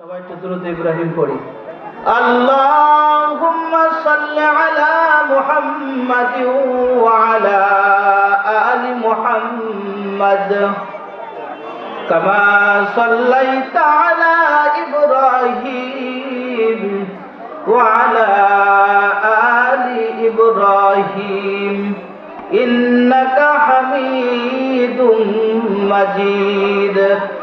সবাই একটু দুরূদ ইব্রাহিম পড়ি। আল্লাহুম্মা সাল্লি আলা মুহাম্মাদিন ওয়া আলা আলি মুহাম্মাদ কামা সাল্লাইতা আলা ইব্রাহিম ওয়া আলা আলি ইব্রাহিম ইন্নাকা হামিদুম মাজিদ।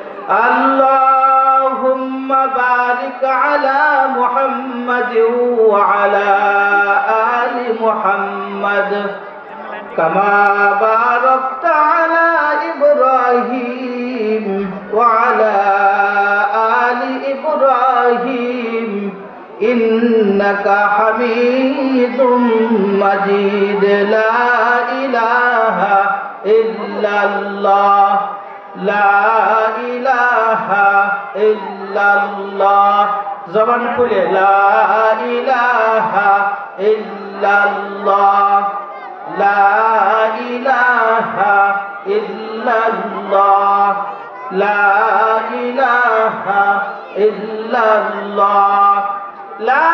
আল্লাহুম্মা বারিক আলা মুহাম্মাদিন ওয়া আলা আলি মুহাম্মাদ কামা বারাকতা আলা ইব্রাহিম ওয়া আলা আলি ইব্রাহিম ইন্নাকা হামিদুম মাজিদ। লা ইলাহা ইল্লাল্লাহ লা ইলাহা ইল্লাল্লাহ। জবান খুলে লা ইলাহা ইল্লাল্লাহ লা ইলাহা ইল্লাল্লাহ লা ইলাহা ইল্লাল্লাহ লা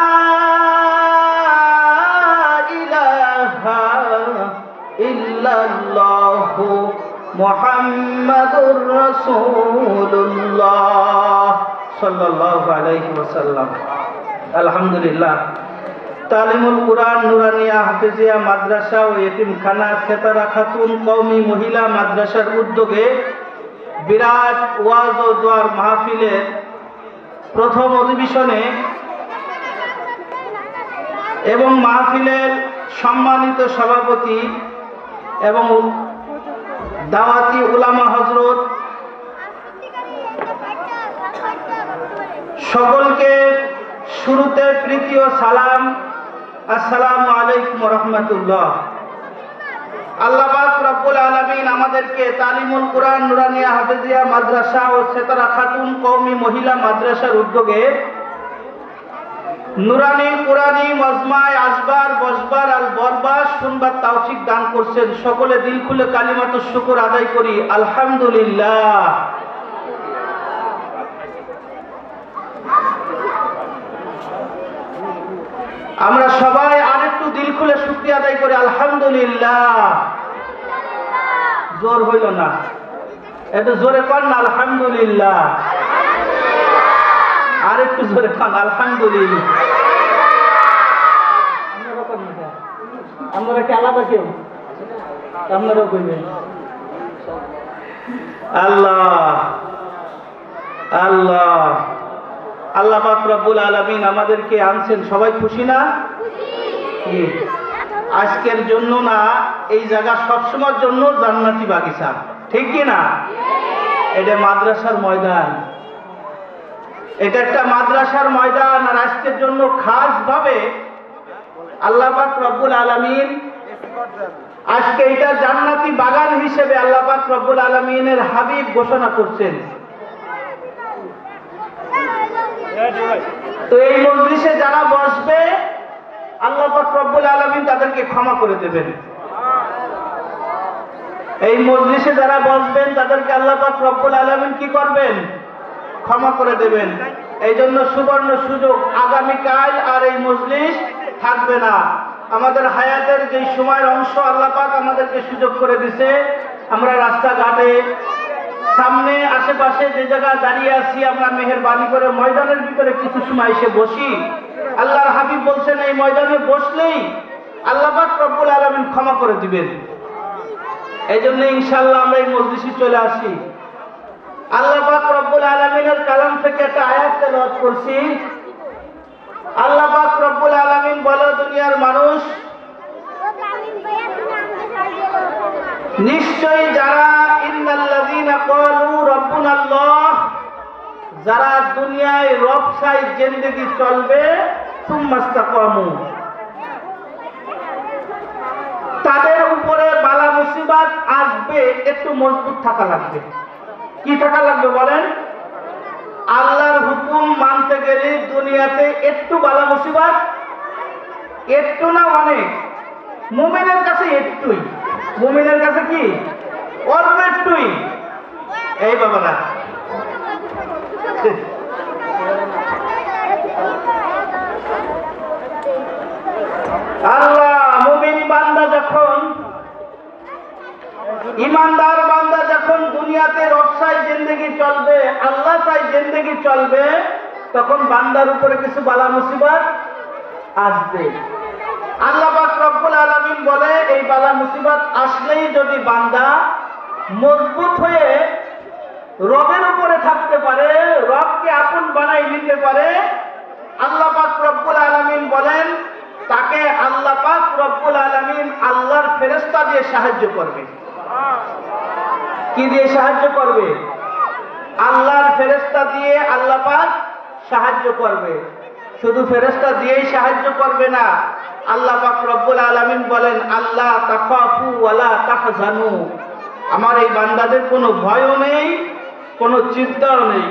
ইলাহা ইল্লাল্লাহ মুহাম্মাদুর রাসূলুল্লাহ সাল্লাল্লাহু আলাইহি ওয়াসাল্লাম। আলহামদুলিল্লাহ, তালিমুল কুরআন নুরানিয়া হাফেজিয়া মাদ্রাসা ও এতিমখানা সেতারা খাতুন কওমি মহিলা মাদ্রাসার উদ্যোগে বিরাট ওয়াজ ও দোয়ার মাহফিলের প্রথম অধিবেশনে এবং মাহফিলের সম্মানিত সভাপতি এবং দাওয়াতি উলামা হযরত সকলকে শুরুতে প্রীতি ও সালাম, আসসালামু আলাইকুম ওয়া রাহমাতুল্লাহ। আল্লাহ পাক রব্বুল আলামিন আমাদেরকে তালিমুল কুরআন নুরানিয়া হাফেজিয়া মাদ্রাসা ও সেতারা খাতুন কওমি মহিলা মাদ্রাসার উদ্যোগে নুরানি কুরআনি মজমায় আসবার বসবার আর বরবাস শুনবার তৌফিক দান করছেন। সকলে দিল খুলে কালিমাতুশ শুকর আদায় করি আলহামদুলিল্লাহ। আমরা সবাই আরেকটু দিল খুলে শুকরিয়া আদায় করি আলহামদুলিল্লাহ। জোর হইল না, একটু জোরে কর না আলহামদুলিল্লাহ। আরেকটু জোরে কর আলহামদুলিল্লাহ। আপনারা কি আলাদা কেউ? আপনারাও কইবেন আল্লাহ আল্লাহ। আল্লাহ পাক রব্বুল আলামিন আমাদেরকে আনছেন, সবাই খুশি না? আজকের জন্য না, এই জায়গা সবসময়ের জন্য জান্নাতি বাগিচা, ঠিক কি না? এটা মাদ্রাসার ময়দান, এটা একটা মাদ্রাসার ময়দান। আর আজকের জন্য খাস ভাবে আল্লাহ পাক রব্বুল আলামিন আজকে এটা জান্নাতি বাগান হিসেবে আল্লাহ পাক রব্বুল আলামিনের হাবিব ঘোষণা করছেন। তো এই মজলিসে যারা বসবে আল্লাহ পাক রব্বুল আলামিন তাদেরকে ক্ষমা করে দেবেন। এই মজলিসে যারা বসবেন তাদেরকে আল্লাহ পাক রব্বুল আলামিন কি করবেন? ক্ষমা করে দেবেন। এই জন্য সুবর্ণ সুযোগ, আগামীকাল আর এই মজলিস থাকবে না। আমাদের হায়াতের যে সময়ের অংশ আল্লাহ পাক আমাদেরকে সুযোগ করে দিছে, আমরা রাস্তাঘাটে সামনে আশেপাশে যে জায়গায় দাঁড়িয়ে আছি, আমরা মেহেরবানি করে ময়দানের ভিতরে কিছু সময় এসে বসি। আল্লাহর হাবিব বলছেন এই ময়দানে বসলেই আল্লাহ পাক রব্বুল আলামিন ক্ষমা করে দিবেন। এই জন্য ইনশাআল্লাহ আমরা এই মজলিসে চলে আসি। আল্লাহ পাক রব্বুল আলামিনের কালাম থেকে একটা আয়াত তেলাওয়াত করছি। আল্লাহ পাক রব্বুল আলামিন বলে, দুনিয়ার মানুষ নিশ্চয়ই যারা ইন্নাল্লাযীনা ক্বালু রাব্বুনাল্লাহ, যারা দুনিয়ায় রব সাই জিন্দেগি চলবে, সুম্মাস্তাকামু, তাদের উপরে বালা মুসিবত আসবে, একটু মজবুত থাকা লাগবে। কি থাকা লাগবে বলেন? আল্লাহর হুকুম মানতে গেলে দুনিয়াতে একটু বালা মুসিবত, একটু না অনেক। মুমিনের কাছে একটুই, মুমিনের কাছে কি অল্প একটুই। এই বাবারা ইমানদার বান্দা যখন দুনিয়াতে রবসাই জিন্দেগি চলবে, আল্লাহ চাই জিন্দেগি চলবে, তখন বান্দার উপরে কিছু বালা মুসিবত আসবে। আল্লাহ পাক রব্বুল আলামিন বলে এই বালা মুসিবত আসলেই যদি বান্দা মজবুত হয়ে রবের উপরে থাকতে পারে, রবকে আপন বানাই নিতে পারে, আল্লাহ পাক রব্বুল আলামিন বলেন তাকে আল্লাহ পাক রব্বুল আলামিন আল্লাহর ফেরেশতা দিয়ে সাহায্য করবে। কি দিয়ে সাহায্য করবে? আল্লাহর ফেরেশতা দিয়ে আল্লাহ পাক সাহায্য করবে। শুধু ফেরেশতা দিয়েই সাহায্য করবে না, আল্লাহ পাক রব্বুল আলামিন বলেন আল্লাহ তাখাফু ওয়ালা তাহজানু, আমার এই বান্দাদের কোনো ভয়ও নেই, কোনো চিন্তাও নেই।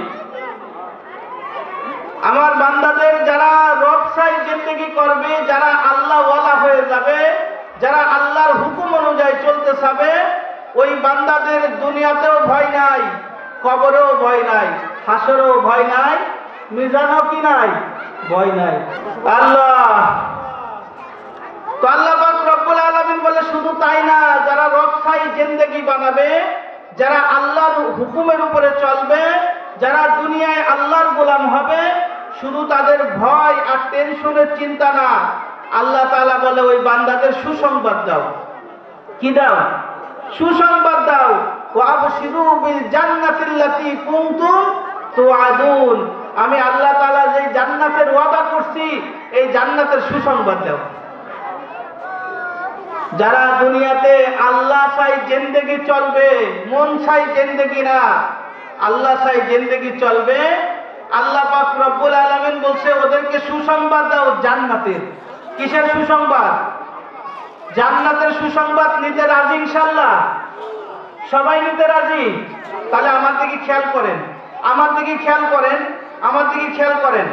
আমার বান্দাদের যারা রবসাই জিন্দেগি করবে, যারা আল্লাহ ওয়ালা হয়ে যাবে, যারা আল্লাহর হুকুম অনুযায়ী চলতে চাবে, ওই বান্দাদের দুনিয়াতেও ভয় নাই, কবরেও ভয় নাই, হাসরেও ভয় নাই, মিজানও কি নাই, ভয় নাই। আল্লাহ তো আল্লাহ পাক রব্বুল আলামিন বলে শুধু তাই না, যারা রবসাই জিন্দেগি বানাবে, যারা আল্লাহর হুকুমের উপরে চলবে, যারা দুনিয়ায় আল্লাহর গোলাম হবে, শুধু তাদের ভয় আর টেনশনের চিন্তা না, আল্লাহ তাআলা বলে ওই বান্দাদের সুসংবাদ দাও। কি দাও? সুসংবাদ দাও। ওয়া আবশিরু বিল জান্নাতিল্লাতী কুনতুম তুআদুন, আমি আল্লাহ তাআলা যে জান্নাতের ওয়াদা করছি, এই জান্নাতের সুসংবাদ দাও। যারা দুনিয়াতে আল্লাহ চাই জিন্দেগি চলবে, মন চাই জিন্দেগি না, আল্লাহ চাই জিন্দেগি চলবে, আল্লাহ পাক রব্বুল আলামিন বলছে ওদেরকে সুসংবাদ দাও জান্নাতের। কিসের সুসংবাদ? জান্নাতের সুসংবাদ নিতে রাজি ইনশাআল্লাহ? সবাই নিতে রাজি? তাহলে আমার দিকে খেয়াল করেন, আমার দিকে খেয়াল করেন, আমার দিকে খেয়াল করেন।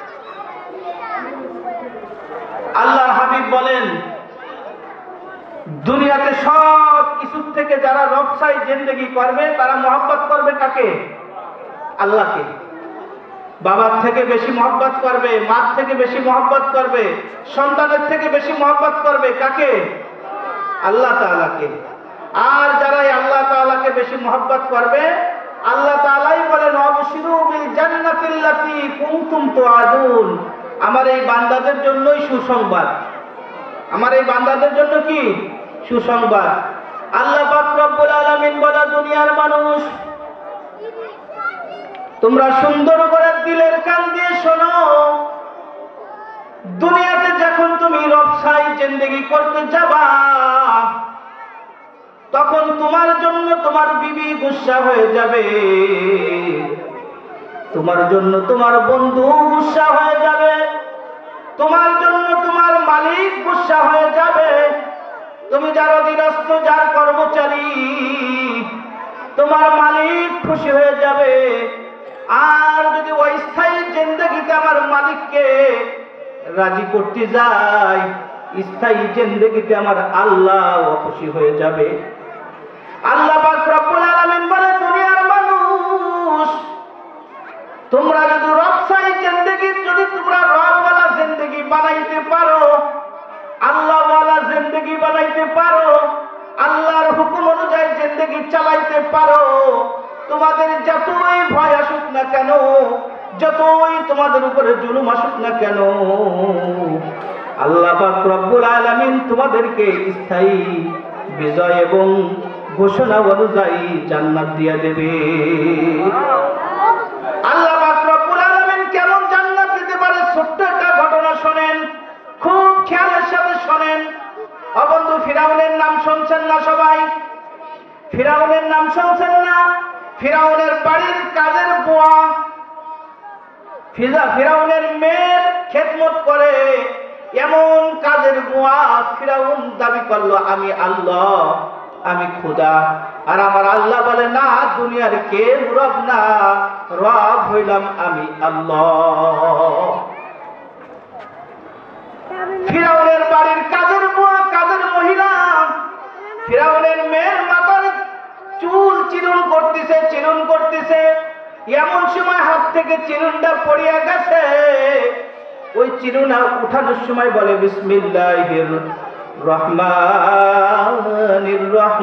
আল্লাহর হাবিব বলেন দুনিয়াতে সব কিছু থেকে যারা রবসাই জিন্দেগি করবে, তারা মহব্বত করবে কাকে? আল্লাহকে। বাবার থেকে বেশি মহব্বত করবে, মার থেকে বেশি মহব্বত করবে, সন্তানের থেকে বেশি মহব্বত করবে কাকে? আল্লাহ তাআলাকে। আর যারাই আল্লাহ তাআলাকে বেশি মহব্বত করবে, আল্লাহ তাআলাই বলেন আবশিরু বিল জান্নাতিল্লাতী কুনতুম তুআদুন, আমার এই বান্দাদের জন্যই সুসংবাদ, আমার এই বান্দাদের জন্য কি সুসংবাদ। আল্লাহ পাক রব্বুল আলামিন বলে দুনিয়ার মানুষ তোমরা সুন্দর করে দিলের কান দিয়ে শোনো, দুনিয়াতে যখন তুমি রবসাই জিন্দেগি করতে যাবা, তখন তোমার জন্য তোমার বিবি গুসা হয়ে যাবে, তোমার জন্য তোমার বন্ধু গুসা হয়ে যাবে, তোমার জন্য তোমার মালিক গুসা হয়ে যাবে, তুমি যার অধীনস্থ, যার কর্মচারী, তোমার মালিক খুশি হয়ে যাবে। আর যদি অস্থায়ী জিন্দেগিতে আমার মালিককে রাজি করতে যাই, স্থায়ী জিন্দেগিতে আমার আল্লাহ খুশি হয়ে যাবে। আল্লাহ পাক রব্বুল আলামিন বলে দুনিয়ার মানুষ তোমরা যদি রবসাই জিন্দেগি, যদি তোমরা রবওয়ালা জিন্দেগি বানাইতে পারো, আল্লাহওয়ালা জিন্দেগি বানাইতে পারো, আল্লাহর হুকুম অনুযায়ী জিন্দেগি চালাইতে পারো, তোমাদের যতই ভয় আসুক না কেন, যতই তোমাদের উপরে জুলুম আসুক না কেন, আল্লাহ পাক রব্বুল আলামিন তোমাদেরকে স্থায়ী বিজয় এবং ঘোষণা অনুযায়ী জান্নাত দিয়ে দেবে। আল্লাহ পাক রব্বুল আলামিন কেমন জান্নাত দিতে পারে ছোট্ট একটা ঘটনা শোনেন, খুব খেয়ালের সাথে শোনেন। বন্ধু, ফিরাউনের নাম শুনছেন না সবাই? ফিরাউনের নাম শুনছেন না? ফিরাউনের বাড়ির কাজের বুয়া, ফিরাউনের মেয়ের খেদমত করে এমন কাজের বুয়া ফিরাউন দাবি করলো আমি আল্লাহ, আমি খোদা। আর আমার আল্লাহ বলে না, দুনিয়ার কেউ রব না, রব হইলাম আমি আল্লাহ। ফিরাউনের বাড়ির কাজের বুয়া, কাজের মহিলা, ফিরাউনের মেয়ের মাথার চুল চিরুন করতেছে, চিরুন করতেছে, এমন সময় হাত থেকে চিরুনটা পড়িয়া গেছে। ওই চিরুনা উঠানোর সময় বলে বিসমিল্লাহির রহমানির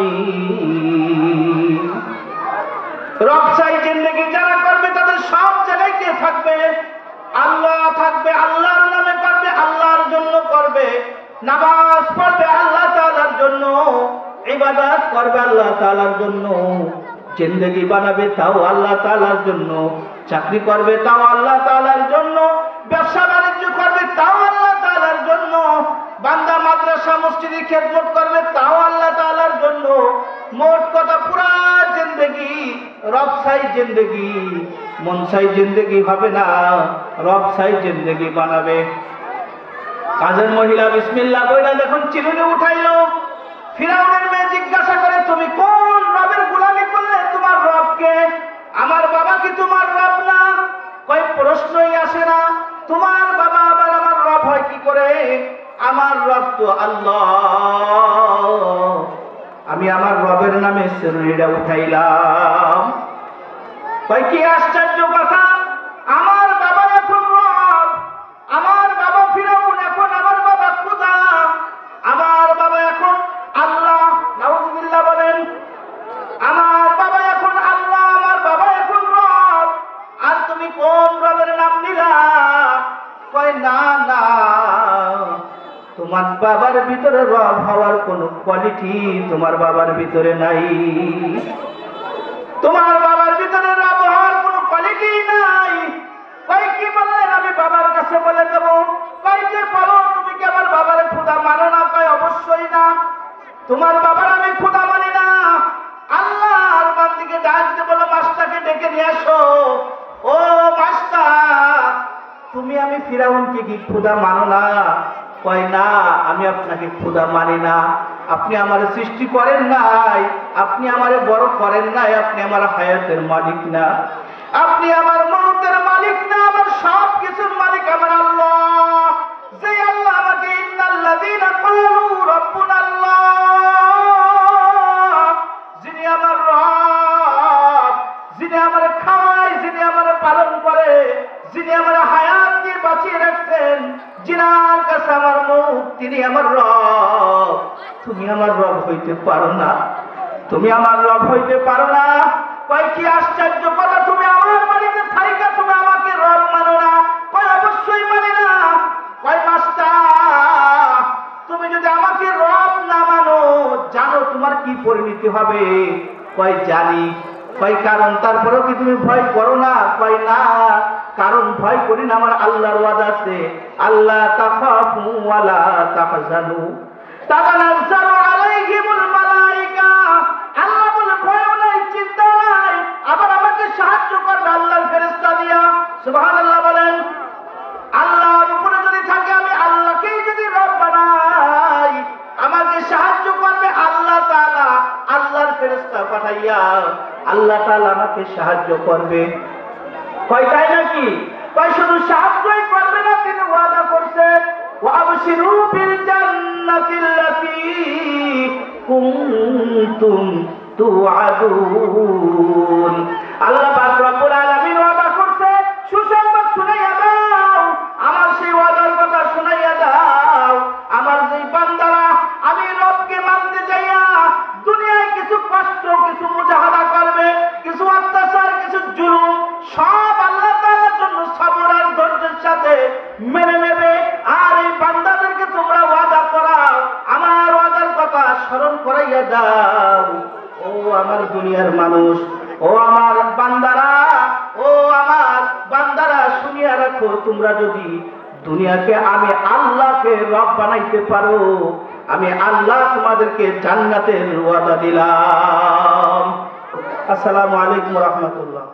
রহিম। রব চাই জিন্দেগি যারা করবে তাদের সব জায়গায় কে থাকবে? আল্লাহ থাকবে। আল্লাহর নামে করবে, আল্লাহর জন্য করবে। নামাজ পড়বে আল্লাহ তাআলার জন্য, ইবাদত করবে আল্লাহ তাআলার জন্য, জিন্দেগি বানাবে তাও আল্লাহ তাআলার জন্য, চাকরি করবে তাও আল্লাহ তাআলার জন্য, ব্যবসা বাণিজ্য করবে তাও আল্লাহ তাআলার জন্য, বান্দা মাদ্রাসা মসজিদে খেদমত করবে তাও আল্লাহ তাআলার জন্য। মোট কথা পুরা জিন্দেগি রব চাই জিন্দেগি, মন চাই জিন্দেগি হবে না, রব চাই জিন্দেগি বানাবে। কাজের মহিলা বিসমিল্লাহ বইলা যখন চিরুনি উঠাইলো, ফিরাউনের মেয়ে জিজ্ঞাসা করে তুমি কোন রবের গোলামি করলে? তোমার রবকে? আমার বাবা কি তোমার রব না? কয় প্রশ্নই আসে না, তোমার বাবা আবার আমার রব হয় কি করে? আমার রব তো আল্লাহ। আমি আমার রবের নামে চিরুনিটা উঠাইলাম। কয় কি আশ্চর্য কথা, আমার বাবা এখন রব, আমার বাবা ফিরাউন, এখন আমার বাবা খোদা, আমার বাবা এখন আল্লাহ। নাউযুবিল্লাহ বলেন। আমার বাবা এখন আল্লাহ, আমার বাবা এখন রব, আর তুমি কোন রবের নাম নিলা? কয় না না, তোমার বাবার ভিতরে রব হওয়ার কোনো কোয়ালিটি তোমার বাবার ভিতরে নাই, তোমার বাবার ভিতরে রব হওয়ার কোনো কোয়ালিটি নাই। কয় কি বললেন? আমি বাবার কাছে বলে দেব। কয় যে বলো, তুমি কি আমার বাবারে খোদা মানো না? কয় অবশ্যই না, তোমার বাবার আমি খোদা মানি না। আল্লাহর বান্দিকে ডাকতে বলো, মাছটাকে ডেকে নিয়ে আসো। ও মাছটা, তুমি আমি ফিরাউনকে কি খোদা মানো না? কয় না, আমি আপনাকে খোদা মানি না। আপনি আমার সৃষ্টি করেন নাই, আপনি আমারে বড় করেন নাই, আপনি আমার হায়াতের মালিক না, আপনি আমার মৌতের মালিক না, আমার সব কিছুর মালিক আমার আল্লাহ। যে আল্লাহ আমাকে ইন্নাল্লাযীনা ক্বালু রাব্বুনাল্লাহ, যিনি আমার রব, যিনি আমার খাওয়ায়, যিনি আমার পালন করে, যিনি আমার হায়াত দিয়ে বাঁচিয়ে রাখছেন, যিনার কাছে আমার মুখ, তিনি আমার রব। তুমি আমার রব হইতে পারো না, তুমি আমার রব হইতে পারো না। কয় কি আশ্চর্য কথা, তুমি আমার বাড়িতে থাইকা তুমি আমাকে রব মানো না? কয় অবশ্যই মানি না। কয় মাস্টার, তুমি যদি আমাকে রব না মানো, জানো তোমার কি পরিণতি হবে? কয় জানি। কয় কারণ? তারপরেও কি তুমি ভয় করো না? কয় না, কারণ ভয় করি না, আমার আল্লাহর ওয়াদা আছে, আল্লাহ তাখাফু ওয়া লা তাহজানু তাতানাজ্জালু আলাইহিমুল মালায়েকা। আল্লাহ বলে ভয় নাই, চিন্তা নাই, আবার আমাকে সাহায্য করবে আল্লাহর ফেরেশতা দিয়া। সুবহানাল্লাহ বলেন। আল্লাহর উপরে যদি থাকে, আমি আল্লাহকেই যদি রব বানাই, আমাকে সাহায্য করবে আল্লাহ তাআলা, আল্লাহর ফেরেশতা পাঠাইয়া আল্লাহ তাআলা আমাকে সাহায্য করবে। কয় তাই নাকি? কয় শুধু সাহায্যই করবে না, তিনি ওয়াদা করছে, ওয়াবশিরু বিল জান্নাতিল্লাতী কুনতুম তুআদুন। আল্লাহ পাক রব্বুল আলামিন ওয়াদা করছে, সুসংবাদ শুনাইয়া দাও, আমার সেই ওয়াদার কথা শুনাইয়া দাও। আমার যেই বান্দারা আমি রবকে মানতে যাইয়া দুনিয়ায় কিছু কষ্ট, কিছু মুজাহাদা করবে, কিছু অত্যাচার, কিছু জুলুম, সব আল্লাহ তাআলার জন্য সবর আর ধৈর্যের সাথে মেনে নেবে। আর এই বান্দাদেরকে তোমরা ওয়াদা করাও, আমার ওয়াদার কথা স্মরণ করাইয়া দাও। ও আমার দুনিয়ার মানুষ, ও আমার বান্দারা, ও আমার বান্দারা, শুনিয়া রাখো, তোমরা যদি দুনিয়াকে আমি আল্লাহকে রব বানাইতে পারো, আমি আল্লাহ তোমাদেরকে জান্নাতের ওয়াদা দিলাম। আসসালামু আলাইকুম ওয়া রাহমাতুল্লাহ।